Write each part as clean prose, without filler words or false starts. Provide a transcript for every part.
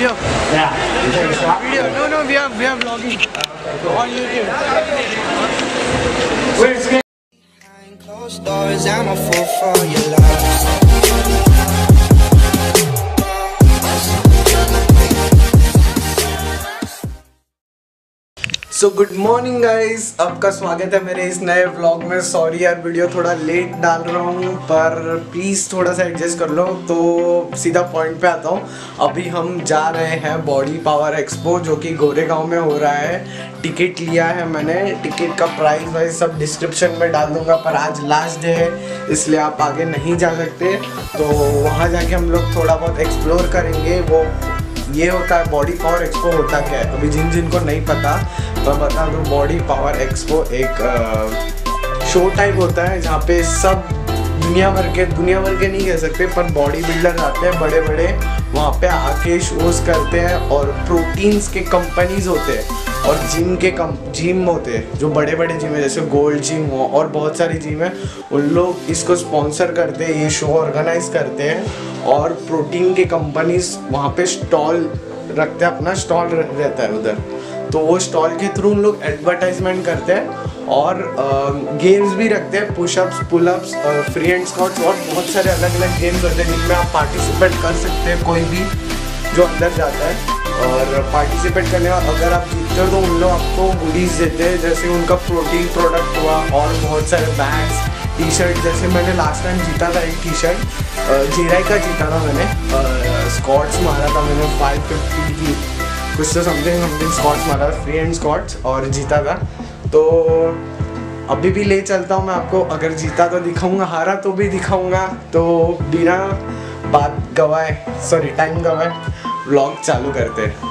Video? Yeah. Video? No, we are vlogging on YouTube. Where's it? Behind closed doors, I'm a fool for your love. So good morning guys, आपका स्वागत है मेरे इस नए vlog में। Sorry यार, video थोड़ा लेट डाल रहा हूँ, पर प्लीज़ थोड़ा सा एडजस्ट कर लो। तो सीधा पॉइंट पे आता हूँ। अभी हम जा रहे हैं बॉडी पावर एक्सपो, जो कि गोरेगांव में हो रहा है। टिकट लिया है मैंने, टिकट का प्राइस वाइस सब डिस्क्रिप्शन में डाल दूँगा, पर आज लास्ट डे है इसलिए आप आगे नहीं जा सकते। तो वहाँ जाके हम लोग थोड़ा बहुत एक्सप्लोर करेंगे। वो ये होता है बॉडी पावर एक्सपो होता क्या है, अभी जिनको नहीं पता तो बता दूँ। बॉडी पावर एक्सपो एक शो टाइप होता है जहाँ पे सब दुनिया भर के नहीं कह सकते, पर बॉडी बिल्डर आते हैं बड़े बड़े, वहाँ पे आके शोज करते हैं। और प्रोटीन्स के कंपनीज होते हैं और जिम होते हैं, जो बड़े बड़े जिम है जैसे गोल्ड जिम हो और बहुत सारी जिम है, उन लोग इसको स्पॉन्सर करते हैं, ये शो ऑर्गेनाइज करते हैं। और प्रोटीन के कंपनीज वहाँ पे स्टॉल रखते हैं, अपना स्टॉल रहता है उधर, तो वो स्टॉल के थ्रू उन लोग एडवर्टाइजमेंट करते हैं। और गेम्स भी रखते हैं, pushups, pullups, free hand squats और बहुत सारे अलग अलग गेम्स होते हैं जिनमें आप पार्टिसिपेट कर सकते हैं, कोई भी जो अंदर जाता है। और पार्टिसिपेट करने का अगर आप जीतते हो तो उन लोग आपको हुडीज देते हैं, जैसे उनका प्रोटीन प्रोडक्ट हुआ और बहुत सारे बैग्स, टी शर्ट। जैसे मैंने लास्ट टाइम जीता था एक टी शर्ट जेराई का जीता था मैंने, स्क्वाट्स मारा था मैंने 550 की कुछ तो समथिंग स्क्वाट्स मारा था, फ्री हैंड स्क्वाट्स, और जीता था। तो अभी भी ले चलता हूँ मैं आपको, अगर जीता तो दिखाऊंगा, हारा तो भी दिखाऊंगा। तो बिना बात गवाए, सॉरी टाइम गवाए, व्लॉग चालू करते हैं।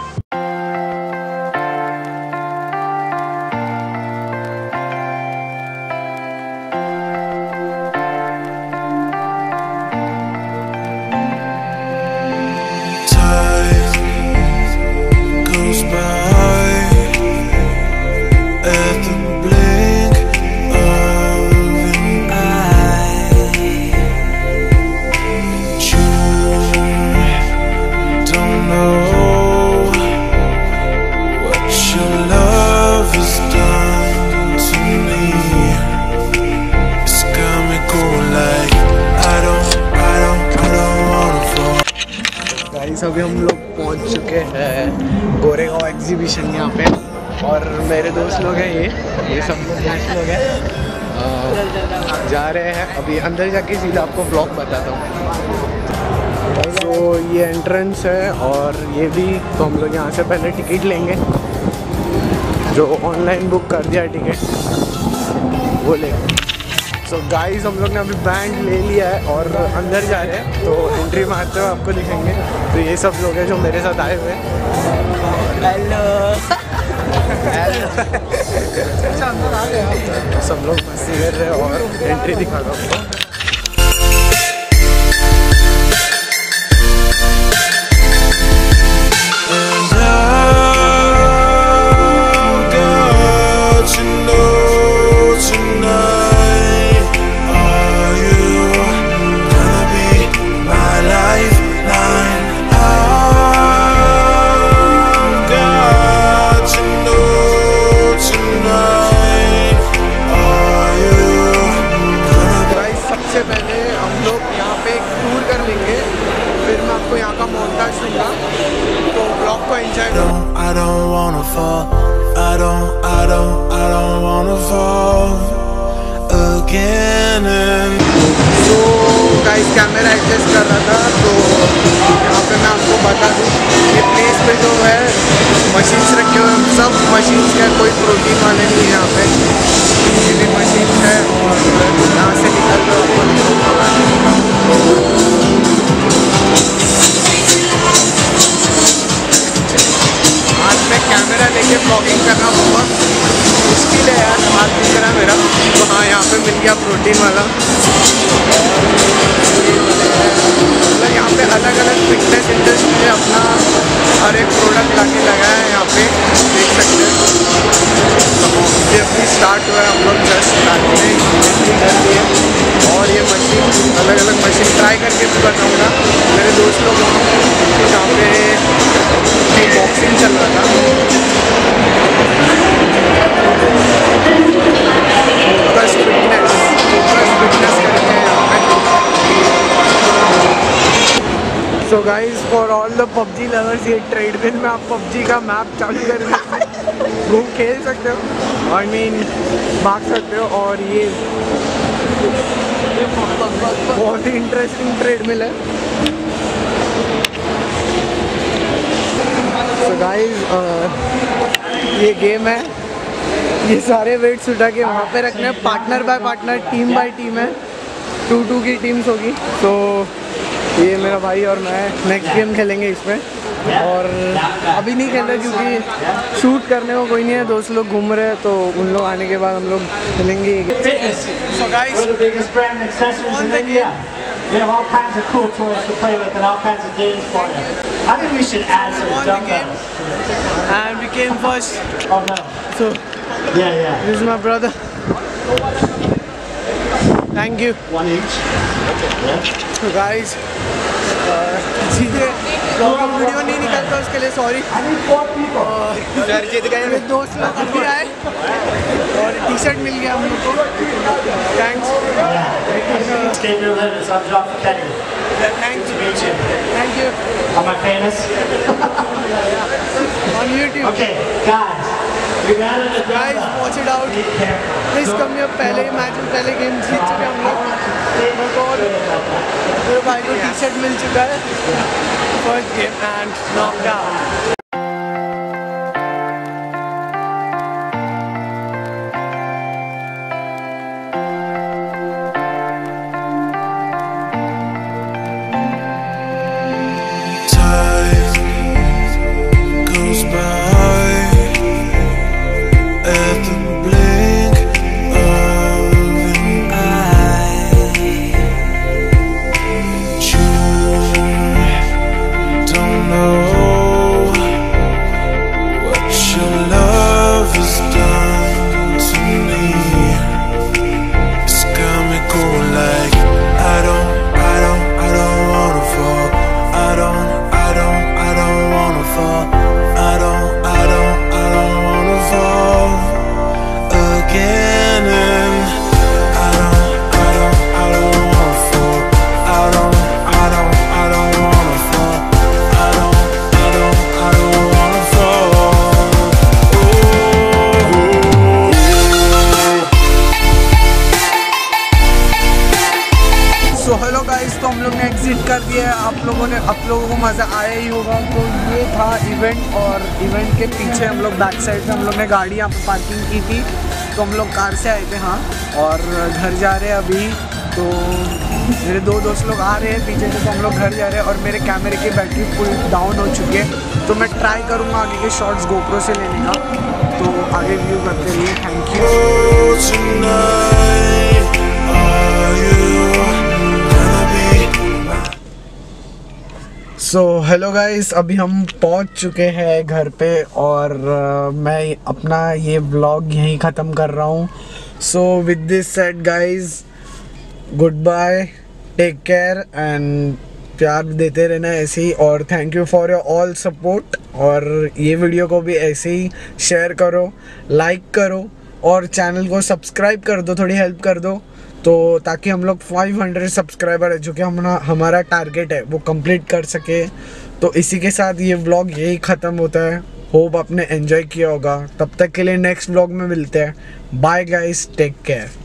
अभी हम लोग पहुंच चुके हैं गोरेगांव एग्जीबिशन यहाँ पे, और मेरे दोस्त लोग हैं, ये सब दोस्त लोग हैं। जा रहे हैं अभी अंदर, जाके सीधा आपको ब्लॉग बताता हूँ। तो ये एंट्रेंस है और ये भी, तो हम लोग यहाँ से पहले टिकट लेंगे, जो ऑनलाइन बुक कर दिया टिकट वो लेंगे। तो गाइस हम लोग ने अभी बैंड ले लिया है और अंदर जा रहे हैं, तो एंट्री मारते हुए आपको दिखेंगे। तो ये सब लोग हैं जो मेरे साथ आए हुए हैं। हेलो सब लोग मस्ती कर रहे हैं और एंट्री दिखा दो आपको। कैमरा एडजस्ट कर रहा था, तो यहाँ पे मैं आपको बता दूँ, ये प्लेस पे जो है मशीन्स रखे हुए हैं, सब मशीन्स का, कोई प्रोटीन वाले नहीं है यहाँ पे, ये भी मशीन है। और यहाँ से निकल कर हाथ में कैमरा लेके ब्लॉगिंग करना बहुत मुश्किल है यार, हाथ दिख रहा है मेरा। तो हाँ, यहाँ पे मिल गया प्रोटीन वाला। मतलब यहाँ पे अलग अलग फिटनेस इंडस्ट्री ने अपना हर एक प्रोडक्ट लाके लगाया है, यहाँ पे देख सकते हैं। तो ये अभी स्टार्ट हुआ है, हम लोग जस्ट स्टार्ट कर दिए। और ये मशीन, अलग अलग मशीन ट्राई करके भी बताऊँगा। मेरे दोस्त लोग यहाँ पे द पबजी लवर्स, ये ट्रेडमिल में आप पबजी का मैप चालू कर घूम खेल सकते हो, आई मीन भाग सकते हो। और ये बहुत ही इंटरेस्टिंग ट्रेडमिल है। तो गाइस ये गेम है, ये सारे वेट्स उठा के वहाँ पे रखने हैं, partner by partner, team by team है, 2-2 की टीम्स होगी। तो ये मेरा भाई और मैं नेक्स्ट गेम खेलेंगे इसमें, और अभी नहीं खेल रहे क्योंकि शूट करने को कोई नहीं है, दोस्त लोग घूम रहे हैं, तो उन लोग आने के बाद हम लोग खेलेंगे। So guys, we have all kinds of cool toys to play with and all kinds of games for you. I think we should add some jump ups. And we came first. Oh no. So yeah. This is my brother. Thank you. One each. Yeah. So guys, सीधे video नहीं निकलता उसके लिए sorry. मेरे दोस्त लोग अभी आए और टी शर्ट मिल गया हम लोग को, thanks. Thank you. Am I famous? On YouTube. Okay, guys. Guys, watch it out. Please come here। पहले मैच में पहले गेम जीत चुके हम लोग, मेरे भाई को टी शर्ट मिल चुका है, first game and knocked out. तो हम लोग ने एग्जिट कर दिया है, आप लोगों को मज़ा आया ही होगा। तो ये था इवेंट, और इवेंट के पीछे हम लोग बैक साइड पे हम लोग ने गाड़ी यहाँ पे पार्किंग की थी, तो हम लोग कार से आए थे हाँ, और घर जा रहे हैं अभी। तो मेरे दो दोस्त लोग आ रहे हैं पीछे से, तो हम लोग घर जा रहे हैं, और मेरे कैमरे की बैटरी फुल डाउन हो चुकी है, तो मैं ट्राई करूँगा आगे के शॉट्स गोप्रो से लेने का। तो आगे व्यू करते रहिए, thank you. So hello guys, अभी हम पहुंच चुके हैं घर पे, और मैं अपना ये व्लॉग यहीं ख़त्म कर रहा हूँ। So with this said guys, goodbye, take care and प्यार देते रहना ऐसे ही, और thank you for your all support. और ये वीडियो को भी ऐसे ही शेयर करो, लाइक करो, और चैनल को सब्सक्राइब कर दो, थोड़ी हेल्प कर दो, तो ताकि हम लोग 500 सब्सक्राइबर है जो कि हमारा टारगेट है वो कंप्लीट कर सके। तो इसी के साथ ये व्लॉग यही ख़त्म होता है। होप आपने एंजॉय किया होगा। तब तक के लिए नेक्स्ट व्लॉग में मिलते हैं। Bye guys, take care.